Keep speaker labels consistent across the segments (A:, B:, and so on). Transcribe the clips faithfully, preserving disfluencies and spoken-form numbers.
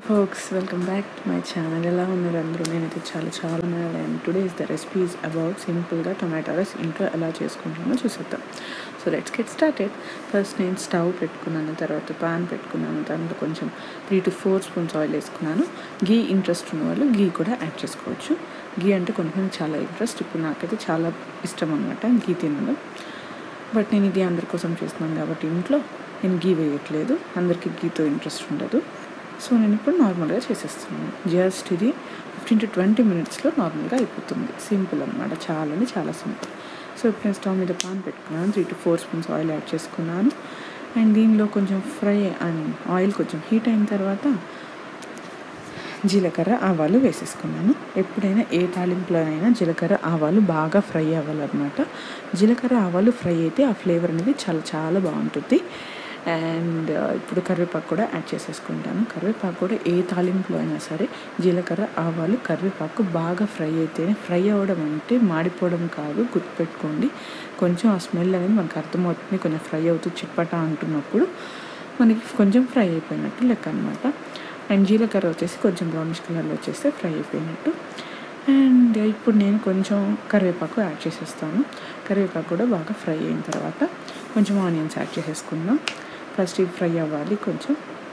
A: Folks, welcome back to my channel. ఎలా ఉన్నారు అందరూ? నేనైతే చాలా చాలా ఉన్నాను. And today is the recipe is about సింపుల్గా టొమాటో రైస్ ఇంట్లో ఎలా చేసుకుంటామో చూసేద్దాం. So let's get started. First నేను స్టవ్ పెట్టుకున్నాను, తర్వాత పాన్ పెట్టుకున్నాను, దాంట్లో కొంచెం three to four spoons oil వేసుకున్నాను. గీ ఇంట్రెస్ట్ ఉన్న వాళ్ళు గీ కూడా యాడ్ చేసుకోవచ్చు. గీ అంటే కొంచెం చాలా ఇంట్రెస్ట్, ఇప్పుడు నాకైతే చాలా ఇష్టం అనమాట గీ తినడం. బట్ నేను ఇది అందరి కోసం చేస్తున్నాను కాబట్టి ఇంట్లో నేను గీ వేయట్లేదు, అందరికీ గీతో ఇంట్రెస్ట్ ఉండదు. సో నేను ఇప్పుడు నార్మల్గా చేసేస్తున్నాను. జస్ట్ ఇది ఫిఫ్టీన్ టు ట్వంటీ మినిట్స్లో నార్మల్గా అయిపోతుంది. సింపుల్ అనమాట, చాలా అంటే చాలా సింపుల్. సో ఇప్పుడు నేను స్టవ్ మీద పాన్ పెట్టుకున్నాను, three to four spoons oil add చేసుకున్నాను. అండ్ దీనిలో కొంచెం ఫ్రై అండ్ ఆయిల్ కొంచెం హీట్ అయిన తర్వాత జీలకర్ర ఆవాలు వేసేసుకున్నాను. ఎప్పుడైనా ఏ తాలింపులోనైనా జీలకర్ర ఆవాలు బాగా ఫ్రై అవ్వాలన్నమాట. జీలకర్ర ఆవాలు ఫ్రై అయితే ఆ ఫ్లేవర్ అనేది చాలా చాలా బాగుంటుంది. అండ్ ఇప్పుడు కరివేపాకు కూడా యాడ్ చేసేసుకుంటాను. కరివేపాకు కూడా ఏ తాలింపులో అయినా సరే జీలకర్ర ఆవాలు కరివేపాకు బాగా ఫ్రై అయితేనే, ఫ్రై అవ్వడం అంటే మాడిపోవడం కాదు, గుర్తుపెట్టుకోండి. కొంచెం ఆ స్మెల్ అనేది మనకు అర్థమవుతుంది. కొంచెం ఫ్రై అవుతూ చిట్పటా అంటున్నప్పుడు మనకి కొంచెం ఫ్రై అయిపోయినట్టు లెక్క అనమాట. అండ్ జీలకర్ర వచ్చేసి కొంచెం బ్రౌనిష్ కలర్లో వచ్చేస్తే ఫ్రై అయిపోయినట్టు. అండ్ ఇప్పుడు నేను కొంచెం కరివేపాకు యాడ్ చేసేస్తాను. కరివేపాకు కూడా బాగా ఫ్రై అయిన తర్వాత కొంచెం ఆనియన్స్ యాడ్ చేసేసుకుందాం. ఫస్ట్ ఇది ఫ్రై అవ్వాలి కొంచెం.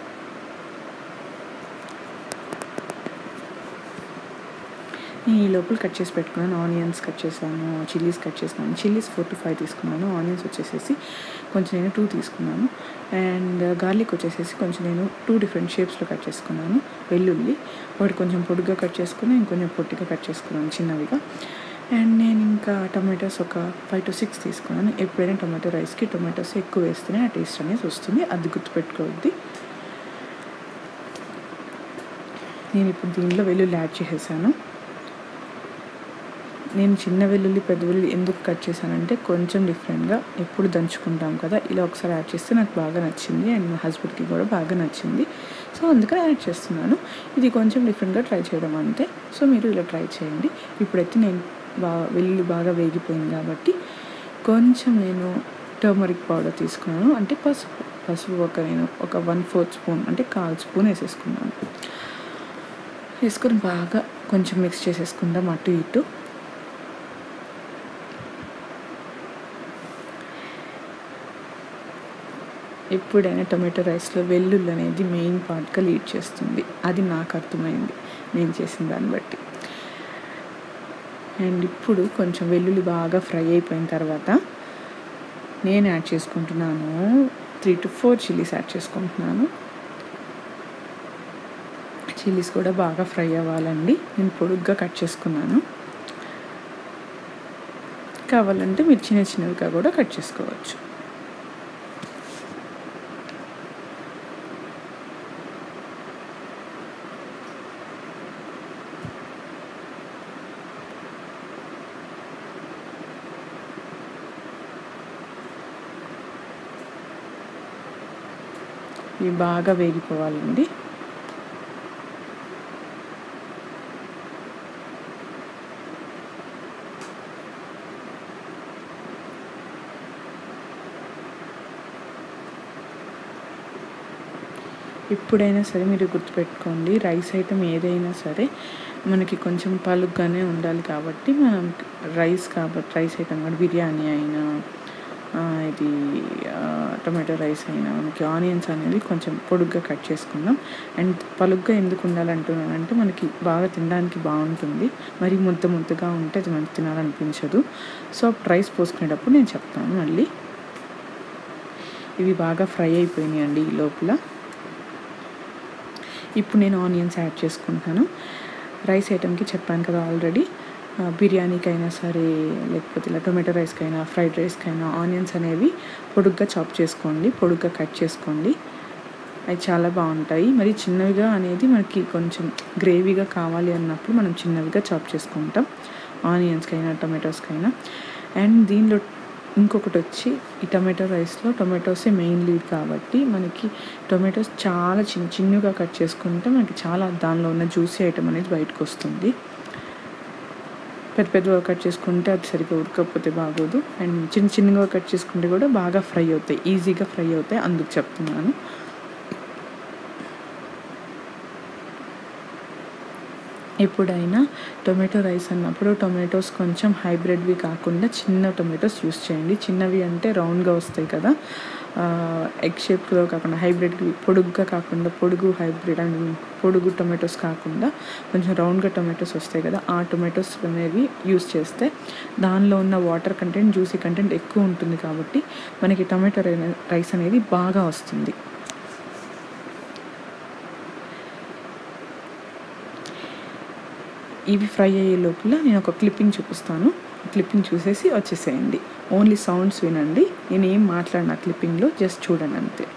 A: నేను ఈ లోపల కట్ చేసి పెట్టుకున్నాను. ఆనియన్స్ కట్ చేశాను, చిల్లీస్ కట్ చేసినాను. చిల్లీస్ ఫోర్ టు ఫైవ్ తీసుకున్నాను. ఆనియన్స్ వచ్చేసేసి కొంచెం నేను టూ తీసుకున్నాను. అండ్ గార్లిక్ వచ్చేసేసి కొంచెం నేను టూ డిఫరెంట్ షేప్స్లో కట్ చేసుకున్నాను. వెల్లుల్లి ఒకటి కొంచెం పొడిగా కట్ చేసుకుని, ఇంకొంచెం పొట్టిగా కట్ చేసుకున్నాను చిన్నవిగా. అండ్ నేను ఇంకా టొమాటోస్ ఒక ఫైవ్ టు సిక్స్ తీసుకున్నాను. ఎప్పుడైనా టొమాటో రైస్కి టొమాటోస్ ఎక్కువ వేస్తేనే ఆ టేస్ట్ అనేది వస్తుంది, అది గుర్తుపెట్టుకోవద్ది. నేను ఇప్పుడు దీనిలో వెల్లుల్లి యాడ్ చేసేసాను. నేను చిన్న వెల్లుల్లి పెద్ద వెల్లుల్లి ఎందుకు కట్ చేశానంటే కొంచెం డిఫరెంట్గా, ఎప్పుడు దంచుకుంటాం కదా, ఇలా ఒకసారి యాడ్ చేస్తే నాకు బాగా నచ్చింది. అండ్ మా హస్బెండ్కి కూడా బాగా నచ్చింది. సో అందుకని యాడ్ చేస్తున్నాను. ఇది కొంచెం డిఫరెంట్గా ట్రై చేయడం అంతే. సో మీరు ఇలా ట్రై చేయండి. ఇప్పుడైతే నేను బాగా వెల్లుల్లి బాగా వేగిపోయింది కాబట్టి కొంచెం నేను టర్మరిక్ పౌడర్ తీసుకున్నాను, అంటే పసుపు పసుపు ఒక నేను ఒక వన్ ఫోర్త్ స్పూన్ అంటే కాల్ స్పూన్ వేసేసుకున్నాను. వేసుకొని బాగా కొంచెం మిక్స్ చేసేసుకుందాం అటు ఇటు. ఎప్పుడైనా టొమాటో రైస్లో వెల్లుల్లి అనేది మెయిన్ పార్ట్గా లీడ్ చేస్తుంది, అది నాకు అర్థమైంది నేను చేసిన దాన్ని బట్టి. అండ్ ఇప్పుడు కొంచెం వెల్లుల్లి బాగా ఫ్రై అయిపోయిన తర్వాత నేను యాడ్ చేసుకుంటున్నాను three to four chillies add చేసుకుంటున్నాను. చిల్లీస్ కూడా బాగా ఫ్రై అవ్వాలండి. నేను పొడుగ్గా కట్ చేసుకున్నాను. కావాలంటే మీరు చిన్న చిన్నవిగా కూడా కట్ చేసుకోవచ్చు. ఇవి బాగా వేగిపోవాలండి. ఎప్పుడైనా సరే మీరు గుర్తుపెట్టుకోండి, రైస్ ఐటమ్ ఏదైనా సరే మనకి కొంచెం పలుగ్గానే ఉండాలి. కాబట్టి మనం రైస్ కాబట్టి రైస్ ఐటమ్ కూడా బిర్యానీ అయినా ఇది టొమాటో రైస్ అయినా మనకి ఆనియన్స్ అనేవి కొంచెం పొడుగ్గా కట్ చేసుకుందాం. అండ్ పలుగ్గా ఎందుకు ఉండాలంటున్నానంటే మనకి బాగా తినడానికి బాగుంటుంది. మరి ముద్ద ముద్దగా ఉంటే అది మనకి తినాలనిపించదు. సో రైస్ పోసుకునేటప్పుడు నేను చెప్తాను మళ్ళీ. ఇవి బాగా ఫ్రై అయిపోయినాయండి ఈ లోపల. ఇప్పుడు నేను ఆనియన్స్ యాడ్ చేసుకుంటాను. రైస్ ఐటమ్కి చెప్పాను కదా ఆల్రెడీ, బిర్యానీకైనా సరే లేకపోతే ఇలా టొమాటో రైస్కైనా ఫ్రైడ్ రైస్కైనా ఆనియన్స్ అనేవి పొడుగ్గా చాప్ చేసుకోండి, పొడుగ్గా కట్ చేసుకోండి. అవి చాలా బాగుంటాయి. మరి చిన్నవిగా అనేది మనకి కొంచెం గ్రేవీగా కావాలి అన్నప్పుడు మనం చిన్నవిగా చాప్ చేసుకుంటాం ఆనియన్స్కైనా టొమాటోస్కైనా. అండ్ దీనిలో ఇంకొకటి వచ్చి ఈ టొమాటో రైస్లో టొమాటోసే మెయిన్ లీడ్ కాబట్టి మనకి టొమాటోస్ చాలా చిన్న చిన్నగా కట్ చేసుకుంటే మనకి చాలా దానిలో ఉన్న జ్యూసీ ఐటమ్ అనేది బయటకు వస్తుంది. పెద్ద పెద్దగా కట్ చేసుకుంటే అది సరిగ్గా ఉడకపోతే బాగోదు. అండ్ చిన్న చిన్నగా కట్ చేసుకుంటే కూడా బాగా ఫ్రై అవుతాయి, ఈజీగా ఫ్రై అవుతాయి, అందుకు చెప్తున్నాను. ఎప్పుడైనా టొమాటో రైస్ అన్నప్పుడు టొమాటోస్ కొంచెం హైబ్రిడ్వి కాకుండా చిన్న టొమాటోస్ యూస్ చేయండి. చిన్నవి అంటే రౌండ్గా వస్తాయి కదా, ఎగ్ షేప్లో కాకుండా హైబ్రిడ్వి పొడుగ్గా కాకుండా, పొడుగు హైబ్రిడ్ అండ్ పొడుగు టొమాటోస్ కాకుండా కొంచెం రౌండ్గా టొమాటోస్ వస్తాయి కదా, ఆ టొమాటోస్ అనేవి యూస్ చేస్తే దానిలో ఉన్న వాటర్ కంటెంట్, జ్యూసీ కంటెంట్ ఎక్కువ ఉంటుంది కాబట్టి మనకి టొమాటో రైస్ అనేది బాగా వస్తుంది. ఇవి ఫ్రై అయ్యే లోపల నేను ఒక క్లిప్పింగ్ చూపిస్తాను. క్లిప్పింగ్ చూసేసి వచ్చేసేయండి. ఓన్లీ సౌండ్స్ వినండి, నేను ఏం మాట్లాడిన క్లిప్పింగ్లో జస్ట్ చూడండి అంతే.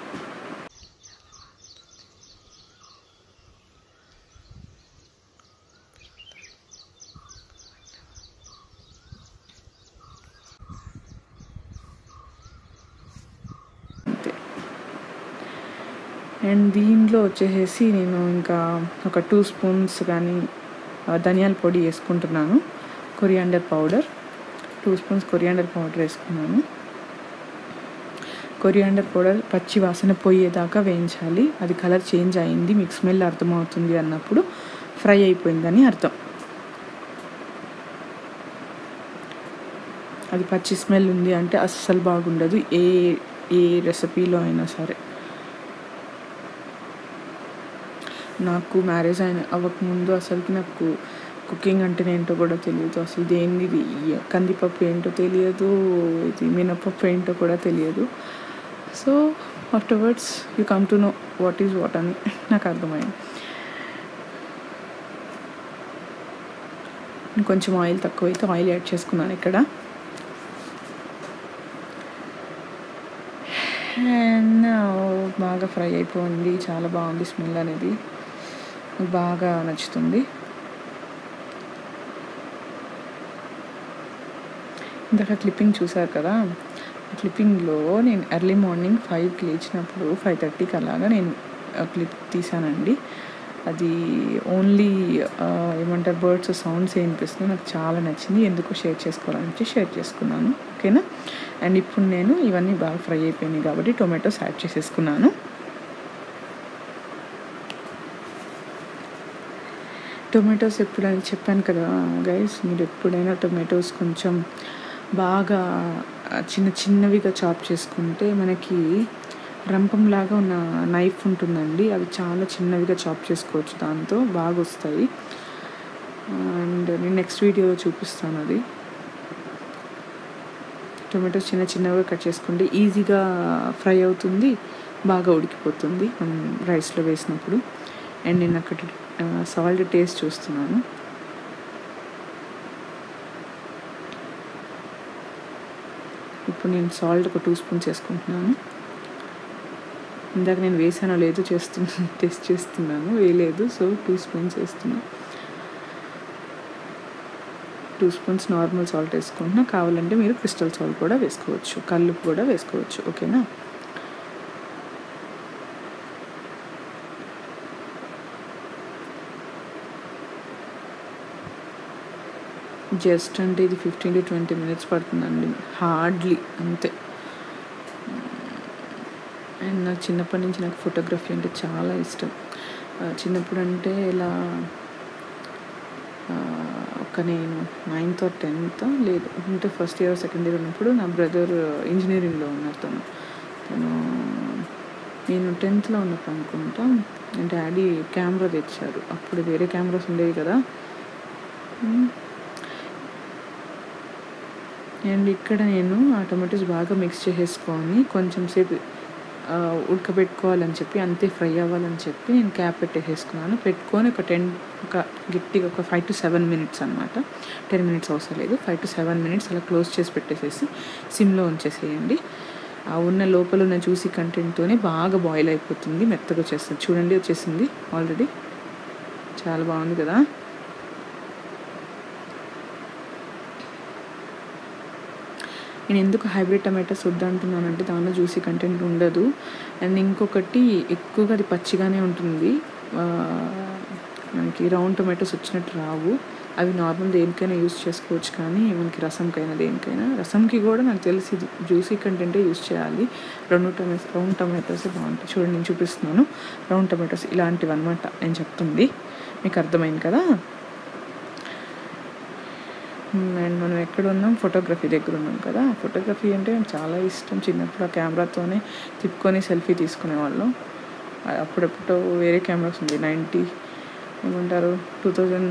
A: అంతే. అండ్ దీంట్లో వచ్చేసేసి నేను ఇంకా ఒక టూ స్పూన్స్ కానీ ధనియాల పొడి వేసుకుంటున్నాను. Coriander powder, two spoons coriander powder వేసుకున్నాను. కొరియాండర్ పౌడర్ పచ్చి వాసన పోయేదాకా వేయించాలి. అది కలర్ చేంజ్ అయింది, మీకు స్మెల్ అర్థమవుతుంది అన్నప్పుడు ఫ్రై అయిపోయిందని అర్థం. అది పచ్చి స్మెల్ ఉంది అంటే అస్సలు బాగుండదు ఏ ఏ రెసిపీలో అయినా సరే. నాకు మ్యారేజ్ అయిన అవ్వకముందు అసలుకి నాకు కుకింగ్ అంటే ఏంటో కూడా తెలియదు. అసలు దేన్ని కందిపప్పు ఏంటో తెలియదు, ఇది మినపప్పు ఏంటో కూడా తెలియదు. So afterwards you come to know what is what అని నాకు అర్థమైంది. కొంచెం ఆయిల్ తక్కువైతే ఆయిల్ యాడ్ చేసుకున్నాను ఇక్కడ. అండ్ బాగా ఫ్రై అయిపోయింది, చాలా బాగుంది స్మెల్ అనేది, బాగా నచ్చుతుంది. ఇందాక క్లిప్పింగ్ చూసారు కదా, క్లిప్పింగ్లో నేను ఎర్లీ మార్నింగ్ ఫైవ్కి లేచినప్పుడు ఫైవ్ థర్టీకి అలాగా నేను క్లిప్ తీసానండి. అది ఓన్లీ ఏమంటారు బర్డ్స్ సౌండ్స్ వినిపిస్తుంది, నాకు చాలా నచ్చింది, ఎందుకు షేర్ చేసుకోవాలని షేర్ చేసుకున్నాను. ఓకేనా. అండ్ ఇప్పుడు నేను ఇవన్నీ బాగా ఫ్రై అయిపోయినాయి కాబట్టి టొమాటోస్ యాడ్ చేసేసుకున్నాను. టొమాటోస్ ఎప్పుడైనా చెప్పాను కదా గైస్, మీరు ఎప్పుడైనా టొమాటోస్ కొంచెం బాగా చిన్న చిన్నవిగా చాప్ చేసుకుంటే, మనకి రంపంలాగా ఉన్న నైఫ్ ఉంటుందండి, అవి చాలా చిన్నవిగా చాప్ చేసుకోవచ్చు, దాంతో బాగా వస్తాయి. అండ్ నేను నెక్స్ట్ వీడియోలో చూపిస్తాను అది. టొమాటోస్ చిన్న చిన్నగా కట్ చేసుకుంటే ఈజీగా ఫ్రై అవుతుంది, బాగా ఉడికిపోతుంది మనం రైస్లో వేసినప్పుడు. అండ్ నేను అక్కడ సాల్ట్ టేస్ట్ చూస్తున్నాను. ఇప్పుడు నేను సాల్ట్ ఒక టూ స్పూన్స్ వేసుకుంటున్నాను. ఇందాక నేను వేసానో లేదో చేస్తున్నా టేస్ట్ చేస్తున్నాను, వేయలేదు, సో టూ స్పూన్స్ వేస్తున్నాను. టూ స్పూన్స్ నార్మల్ సాల్ట్ వేసుకుంటున్నా, కావాలంటే మీరు క్రిస్టల్ సాల్ట్ కూడా వేసుకోవచ్చు, కల్లుపు కూడా వేసుకోవచ్చు. ఓకేనా. జస్ట్ అంటే ఇది ఫిఫ్టీన్ టు ట్వంటీ మినిట్స్ పడుతుందండి, హార్డ్లీ అంతే. అండ్ నాకు చిన్నప్పటి నుంచి నాకు ఫోటోగ్రఫీ అంటే చాలా ఇష్టం. చిన్నప్పుడు అంటే ఇలా ఒక నేను నైన్త్ ఆర్ టెన్త్ లేదు అంటే ఫస్ట్ ఇయర్ సెకండ్ ఇయర్ ఉన్నప్పుడు నా బ్రదర్ ఇంజనీరింగ్లో ఉన్నారు. తను తను నేను టెన్త్లో ఉన్నప్పుడు అనుకుంటా డాడీ కెమెరా తెచ్చారు. అప్పుడు వేరే కెమెరాస్ ఉండేవి కదా. అండ్ ఇక్కడ నేను ఆ టొమాటోస్ బాగా మిక్స్ చేసేసుకొని కొంచెం సేపు ఉడకబెట్టుకోవాలని చెప్పి, అంతే ఫ్రై అవ్వాలని చెప్పి నేను క్యాప్ పెట్టేసేసుకున్నాను. పెట్టుకొని ఒక టెన్ ఒక గట్టిగా ఒక ఫైవ్ టు సెవెన్ మినిట్స్ అనమాట, టెన్ మినిట్స్ అవసరం లేదు, ఫైవ్ టు సెవెన్ మినిట్స్ అలా క్లోజ్ చేసి పెట్టేసేసి సిమ్లో ఉంచేసేయండి. ఆ ఉన్న లోపల ఉన్న జ్యూసీ కంటెంట్తోనే బాగా బాయిల్ అయిపోతుంది, మెత్తగా వచ్చేస్తుంది. చూడండి వచ్చేసింది ఆల్రెడీ, చాలా బాగుంది కదా. నేను ఎందుకు హైబ్రిడ్ టమాటోస్ వద్దంటున్నానంటే దానిలో జ్యూసీ కంటెంట్ ఉండదు. అండ్ ఇంకొకటి ఎక్కువగా అది పచ్చిగానే ఉంటుంది, మనకి రౌండ్ టొమాటోస్ వచ్చినట్టు రావు. అవి నార్మల్ దేనికైనా యూస్ చేసుకోవచ్చు, కానీ మనకి రసంకైనా దేనికైనా, రసంకి కూడా నాకు తెలిసి జ్యూసీ కంటెంటే యూస్ చేయాలి. రెండు టొమాటోస్ రౌండ్ టొమాటోస్ బాగుంటాయి. చూడండి నేను చూపిస్తున్నాను, రౌండ్ టొమాటోస్ ఇలాంటివి అనమాట నేను చెప్తుంది, మీకు అర్థమైంది కదా. అండ్ మనం ఎక్కడ ఉన్నాం, ఫోటోగ్రఫీ దగ్గర ఉన్నాం కదా. ఫోటోగ్రఫీ అంటే నాకు చాలా ఇష్టం. చిన్నప్పుడు ఆ కెమెరాతోనే తిప్పుకొని సెల్ఫీ తీసుకునేవాళ్ళం. అప్పుడెప్పుడు వేరే కెమెరాస్ ఉంది, నైంటీ ఏమంటారు two thousand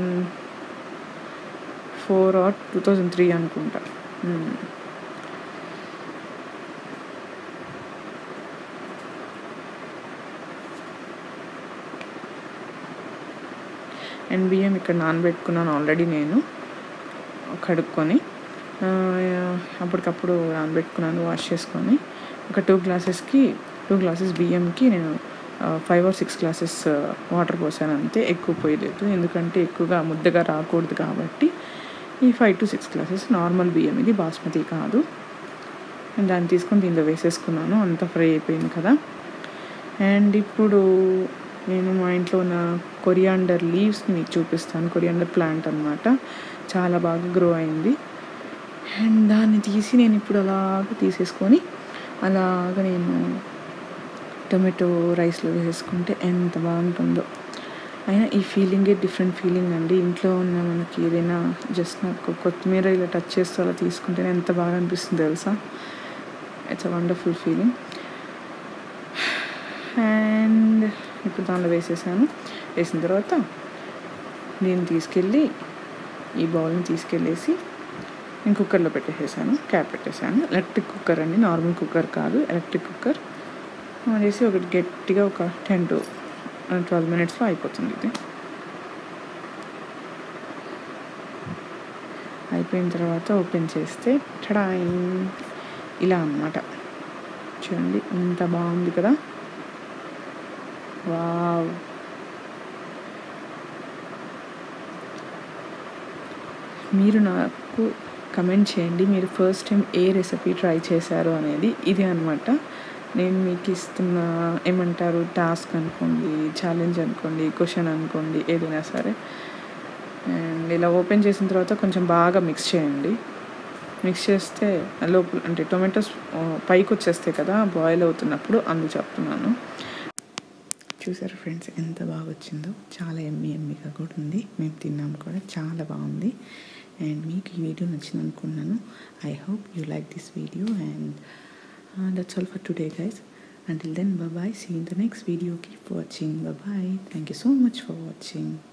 A: four or two thousand three అనుకుంటా. అండ్ బియ్యం ఇక్కడ నానబెట్టుకున్నాను ఆల్రెడీ నేను కడుక్కొని. అప్పటికప్పుడు నానబెట్టుకున్నాను, వాష్ చేసుకొని. ఒక టూ గ్లాసెస్కి టూ గ్లాసెస్ బియ్యంకి నేను five or six glasses water పోసాను అంతే, ఎక్కువ పోయలేదు. ఎందుకంటే ఎక్కువగా ముద్దగా రాకూడదు కాబట్టి ఈ five to six glasses normal బియ్యం, ఇది బాస్మతి కాదు. నేను దాన్ని తీసుకొని దీనిలో వేసేసుకున్నాను. అంతా ఫ్రై అయిపోయింది కదా. అండ్ ఇప్పుడు నేను మా ఇంట్లో ఉన్న కొరియాండర్ లీవ్స్ని మీకు చూపిస్తాను. కొరియాండర్ ప్లాంట్ అనమాట, చాలా బాగా గ్రో అయింది. అండ్ దాన్ని తీసి నేను ఇప్పుడు అలాగ తీసేసుకొని అలాగ నేను టొమాటో రైస్లో వేసుకుంటే ఎంత బాగుంటుందో. అయినా ఈ ఫీలింగే డిఫరెంట్ ఫీలింగ్ అండి. ఇంట్లో ఉన్న మనకి ఏదైనా జస్ట్ నాకు కొత్తిమీర ఇలా టచ్ చేస్తూ అలా తీసుకుంటేనే ఎంత బాగా అనిపిస్తుంది తెలుసా. It's a wonderful feeling. And ఇప్పుడు దానిలో వేసేసాను. వేసిన తర్వాత నేను తీసుకెళ్ళి ఈ బౌల్ని తీసుకెళ్ళేసి నేను కుక్కర్లో పెట్టేసాను, క్యాప్ పెట్టేసాను. ఎలక్ట్రిక్ కుక్కర్ అండి, నార్మల్ కుక్కర్ కాదు, ఎలక్ట్రిక్ కుక్కర్. వేసి ఒకటి గట్టిగా ఒక టెన్ టు ట్వెల్వ్ మినిట్స్లో అయిపోతుంది. ఇది అయిపోయిన తర్వాత ఓపెన్ చేస్తే టడాయ్ ఇలా అన్నమాట. చూడండి ఎంత బాగుంది కదా. వావ్, మీరు నాకు కమెంట్ చేయండి, మీరు ఫస్ట్ టైం ఏ రెసిపీ ట్రై చేశారు అనేది. ఇది అనమాట నేను మీకు ఇస్తున్న ఏమంటారు టాస్క్ అనుకోండి, ఛాలెంజ్ అనుకోండి, క్వశ్చన్ అనుకోండి, ఏదైనా సరే. అండ్ ఇలా ఓపెన్ చేసిన తర్వాత కొంచెం బాగా మిక్స్ చేయండి. మిక్స్ చేస్తే లోపల అంటే టొమాటోస్ పైకి వచ్చేస్తాయి కదా బాయిల్ అవుతున్నప్పుడు, అందుకు చెప్తున్నాను. చూసారు ఫ్రెండ్స్ ఎంత బాగా వచ్చిందో, చాలా ఎమ్మి ఎమ్మిగా కూడా ఉంది. మేము తిన్నాము కూడా, చాలా బాగుంది. అండ్ మీకు ఈ వీడియో నచ్చింది అనుకున్నాను. I hope you like this video. And that's all for today guys. Until then, bye bye, see you in the next video. Keep watching. Bye bye. Thank you so much for watching.